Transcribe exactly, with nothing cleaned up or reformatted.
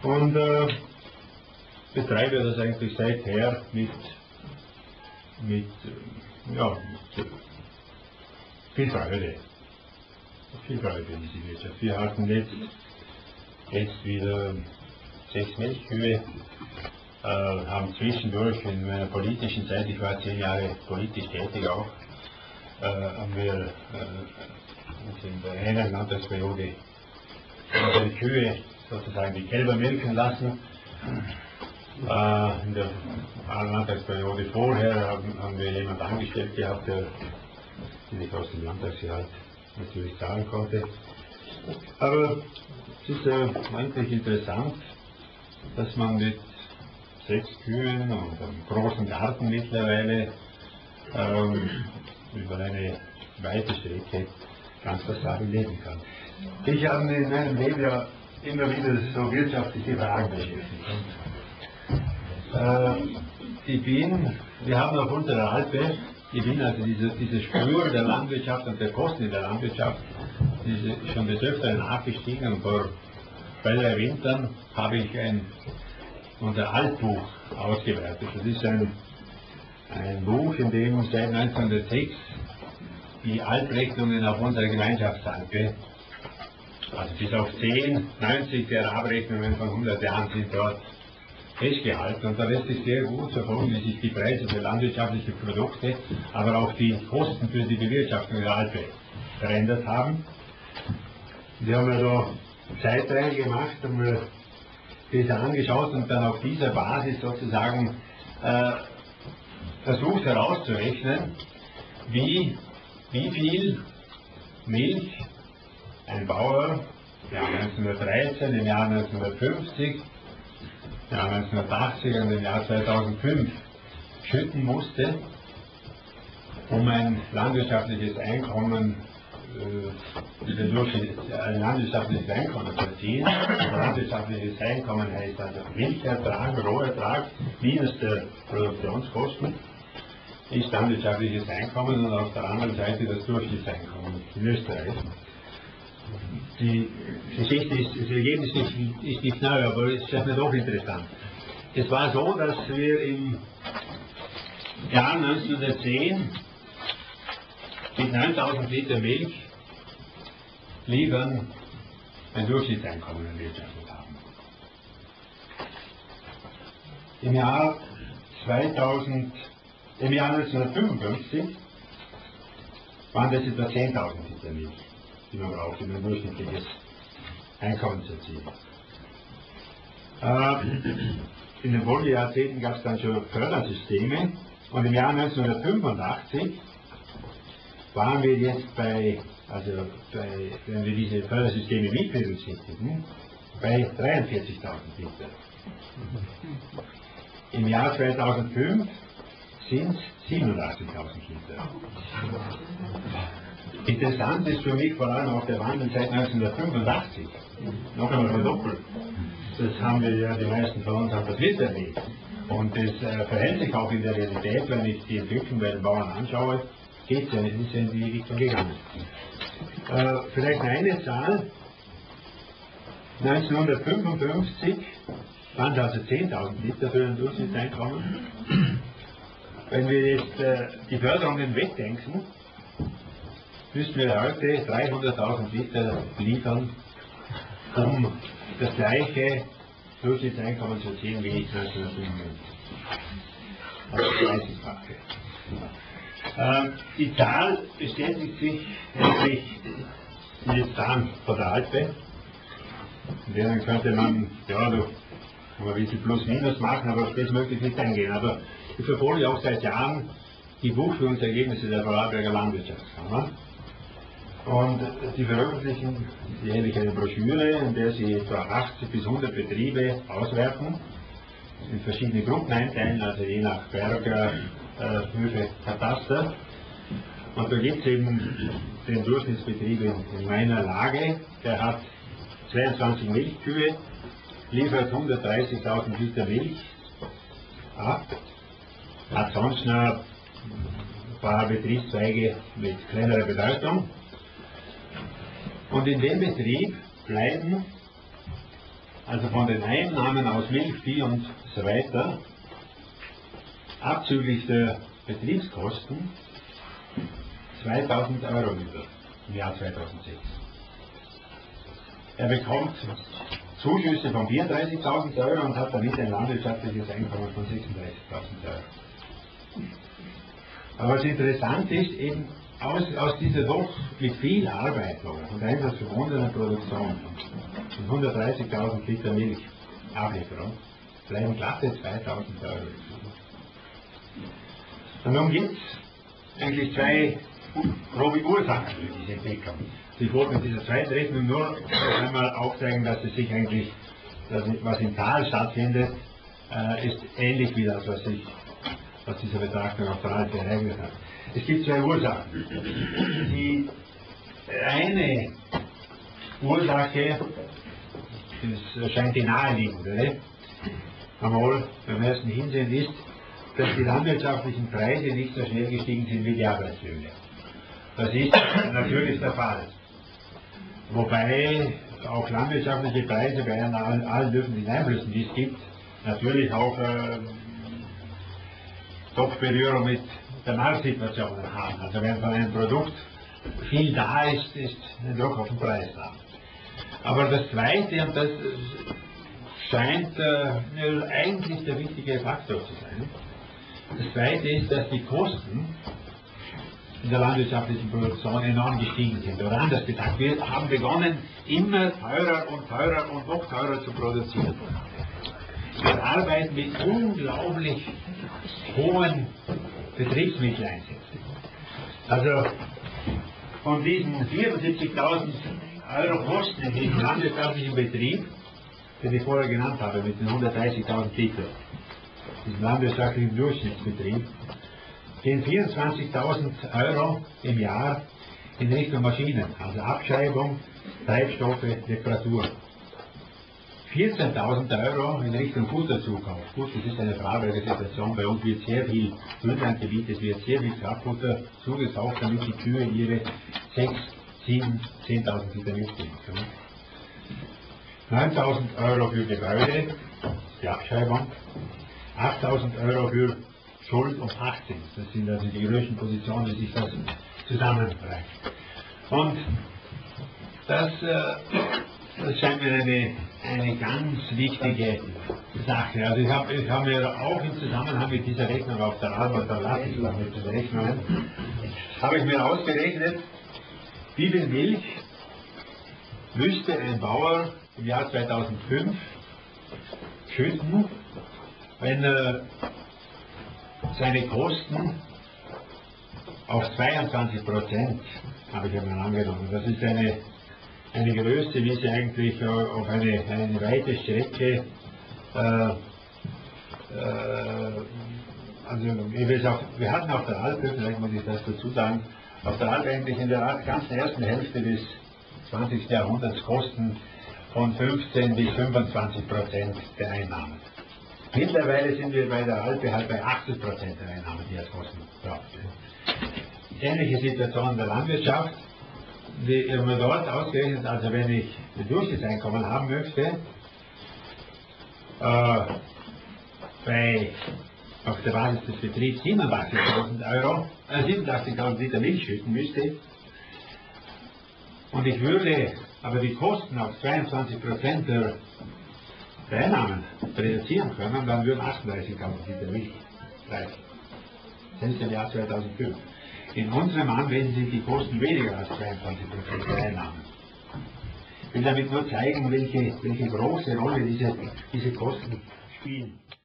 und äh, betreibe das eigentlich seither mit, mit, ja, mit viel Freude. Viel Freude in diese Wirtschaft. Wir hatten jetzt, jetzt wieder sechs Milchkühe, äh, haben zwischendurch in meiner politischen Zeit, ich war zehn Jahre politisch tätig auch, äh, haben wir äh, in der einen Landtagsperiode unsere Kühe sozusagen die Kälber milken lassen. Äh, in der Landtagsperiode vorher haben, haben wir jemanden angestellt gehabt, der nicht aus dem Landtagsgehalt natürlich zahlen konnte. Aber es ist äh, eigentlich interessant, dass man mit sechs Kühen und einem großen Garten mittlerweile ähm, über eine weite Strecke ganz passabel leben kann. Ich habe in meinem Leben ja immer wieder so wirtschaftliche Fragen beschäftigt. Äh, ich bin, wir haben auf unserer Alpe, ich bin also diese, diese Spur der Landwirtschaft und der Kosten in der Landwirtschaft diese, schon des Öfteren nachgestiegen, und vor zwei, drei Wintern habe ich ein, unser Altbuch ausgewertet. Das ist ein, ein Buch, in dem seit neunzehnhundertsechs die Altrechnungen auf unserer Gemeinschaftsalpe, also bis auf zehn, neunzig der Abrechnungen von hundert Jahren sind dort festgehalten, und da lässt sich sehr gut verfolgen, wie sich die Preise für landwirtschaftliche Produkte, aber auch die Kosten für die Bewirtschaftung der Alpe verändert haben. Wir haben ja da Zeitreihen gemacht, haben wir das angeschaut und dann auf dieser Basis sozusagen äh, versucht herauszurechnen, wie, wie viel Milch ein Bauer im Jahr neunzehnhundertdreizehn, im Jahr neunzehnhundertfünfzig, im Jahr neunzehnhundertachtzig und im Jahr zweitausendfünf schütten musste, um ein landwirtschaftliches Einkommen, äh, Durchschnitt, ein landwirtschaftliches Einkommen zu erzielen. Ein landwirtschaftliches Einkommen heißt also Milchertrag, Rohertrag, minus der Produktionskosten, ist landwirtschaftliches Einkommen, und auf der anderen Seite das Durchschnittseinkommen in Österreich. Die Geschichte ist, das Ergebnis ist, ist nicht neu, aber es ist mir doch interessant. Es war so, dass wir im Jahr neunzehnhundertzehn mit neuntausend Liter Milch liefern ein Durchschnittseinkommen erwirtschaftet haben. Im Jahr zweitausend, im Jahr neunzehnhundertfünfundfünfzig waren das etwa zehntausend Liter Milch, die man braucht, um ein durchschnittliches Einkommen zu erzielen. Äh, in den Folgejahrzehnten gab es dann schon Fördersysteme, und im Jahr neunzehnhundertfünfundachtzig waren wir jetzt bei, also bei, wenn wir diese Fördersysteme mit berücksichtigen, bei dreiundvierzigtausend Liter. Im Jahr zweitausendfünf sind es siebenundachtzigtausend Liter. Interessant ist für mich vor allem auch der Wandel seit neunzehnhundertfünfundachtzig. Noch einmal verdoppelt. Das haben wir ja, die meisten von uns haben das miterlebt. Und das äh, verhält sich auch in der Realität, wenn ich die Entwicklung bei den Bauern anschaue, geht es ja nicht, ist ja in die Richtung gegangen. Äh, vielleicht eine Zahl. neunzehnhundertfünfundfünfzig waren es also zehntausend Liter für ein Durchschnittseinkommen. Wenn wir jetzt äh, die Förderungen wegdenken, müssen wir heute dreihunderttausend Liter liefern, um das gleiche Durchschnittseinkommen zu erzielen wie neunzehnhundertfünfundfünfzig. Also dreißigfache. Äh, die Zahl bestätigt sich endlich jetzt dann von der Alpe. In denen könnte man, ja, noch ein bisschen Plus-Minus machen, aber auf das möchte ich nicht eingehen. Aber ich verfolge auch seit Jahren die Buchführungsergebnisse der Vorarlberger Landwirtschaftskammer. Und sie veröffentlichen jährlich eine Broschüre, in der sie etwa achtzig bis hundert Betriebe auswerten, in verschiedene Gruppen einteilen, also je nach Berger, äh, Höfe, Kataster. Und da gibt es eben den Durchschnittsbetrieb in, in meiner Lage, der hat zweiundzwanzig Milchkühe, liefert hundertdreißigtausend Liter Milch ab, hat sonst noch ein paar Betriebszweige mit kleinerer Bedeutung. Und in dem Betrieb bleiben also von den Einnahmen aus Milch, Vieh und so weiter, abzüglich der Betriebskosten, zweitausend Euro über im Jahr zweitausendsechs. Er bekommt Zuschüsse von vierunddreißigtausend Euro und hat damit ein landwirtschaftliches Einkommen von sechsunddreißigtausend Euro. Aber was interessant ist, eben aus, aus dieser doch mit viel Arbeit und einfach verbundenen Produktion von hundertdreißigtausend Liter Milch Ablieferung bleiben glatte zweitausend Euro. Und nun gibt es eigentlich zwei grobe Ursachen für diese Entwicklung. Ich wollte mit dieser zweiten Rechnung nur einmal aufzeigen, dass es sich eigentlich, dass was im Tal stattfindet, äh, ist ähnlich wie das, was sich was diese Betrachtung auf der Alpe ereignet hat. Es gibt zwei Ursachen. Die eine Ursache, das scheint die naheliegende, einmal beim ersten Hinsehen ist, dass die landwirtschaftlichen Preise nicht so schnell gestiegen sind wie die Arbeitslöhne. Das ist natürlich der Fall. Wobei auch landwirtschaftliche Preise bei allen, allen dürfenden Einflüssen, die es gibt, natürlich auch äh, doch Berührung mit der Marktsituation haben. Also wenn von einem Produkt viel da ist, ist ein Druck auf den Preis da. Aber das Zweite, und das scheint äh, eigentlich der wichtige Faktor zu sein, das Zweite ist, dass die Kosten in der landwirtschaftlichen Produktion enorm gestiegen sind. Oder anders gesagt, wir haben begonnen, immer teurer und teurer und noch teurer zu produzieren. Wir arbeiten mit unglaublich hohen Betriebsmitteleinsätzen. Also von diesen vierundsiebzigtausend Euro Kosten in diesem landwirtschaftlichen Betrieb, den ich vorher genannt habe, mit den hundertdreißigtausend Liter, diesem landwirtschaftlichen Durchschnittsbetrieb, gehen vierundzwanzigtausend Euro im Jahr in Richtung Maschinen, also Abschreibung, Treibstoffe, Reparatur. vierzehntausend Euro in Richtung Futterzukauf. Gut, das ist eine verarbeitete Situation. Bei uns wird sehr viel Grünlandgebiet, es wird sehr viel Kraftfutter zugekauft, damit die Kühe ihre sechs, sieben, zehntausend Liter Milch geben können. neuntausend Euro für Gebäude, die Abschreibung. achttausend Euro für Schuld und Pachtzins. Das sind also die größten Positionen, die sich das zusammenbringen. Und das, äh, das scheint mir eine, eine ganz wichtige Sache. Also ich habe ich hab mir auch im Zusammenhang mit dieser Rechnung auf der Arbeit, der Lattenschlag mit den Rechnungen, habe ich mir ausgerechnet, wie viel Milch müsste ein Bauer im Jahr zweitausendfünf schütten, wenn er seine Kosten auf zweiundzwanzig Prozent, habe ich einmal angenommen. Das ist eine, eine Größe, wie sie eigentlich auf eine, eine weite Strecke, äh, äh, also ich auch, wir hatten auf der Alpe, vielleicht muss ich das dazu sagen, auf der Alpe eigentlich in der ganzen ersten Hälfte des zwanzigsten Jahrhunderts Kosten von fünfzehn bis fünfundzwanzig Prozent der Einnahmen. Mittlerweile sind wir bei der Alpe halt bei achtzig Prozent der Einnahmen, die als Kosten braucht. Ähnliche Situation in der Landwirtschaft, die immer dort ausgerechnet, also wenn ich ein Durchschnittseinkommen haben möchte, äh, bei, auf der Basis des Betriebs siebenundachtzigtausend Euro, äh, siebenundachtzigtausend Liter Milch schütten müsste, und ich würde aber die Kosten auf zweiundzwanzig Prozent der Einnahmen reduzieren können, dann würden achtunddreißigtausend Liter Milch reichen. Das ist im Jahr zweitausendfünf. In unserem Anwesen sind die Kosten weniger als zweiundzwanzig Prozent der Einnahmen. Ich will damit nur zeigen, welche, welche große Rolle diese, diese Kosten spielen.